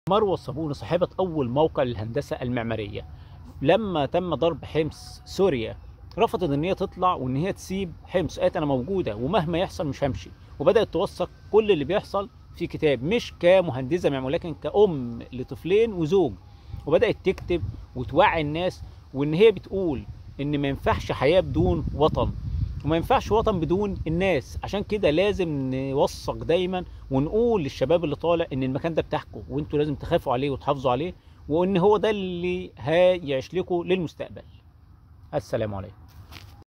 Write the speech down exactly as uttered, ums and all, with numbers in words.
مروة الصابوني صاحبة أول موقع للهندسة المعمارية، لما تم ضرب حمص سوريا رفضت إن هي تطلع وإن هي تسيب حمص، قالت أنا موجودة ومهما يحصل مش همشي، وبدأت توثق كل اللي بيحصل في كتاب، مش كمهندسة معمارية لكن كأم لطفلين وزوج، وبدأت تكتب وتوعي الناس، وإن هي بتقول إن ما ينفعش حياة بدون وطن، وما ينفعش وطن بدون الناس. عشان كده لازم نوثق دايما ونقول للشباب اللي طالع ان المكان ده بتاعكم وانتوا لازم تخافوا عليه وتحافظوا عليه، وان هو ده اللي هيعيش لكم للمستقبل. السلام عليكم.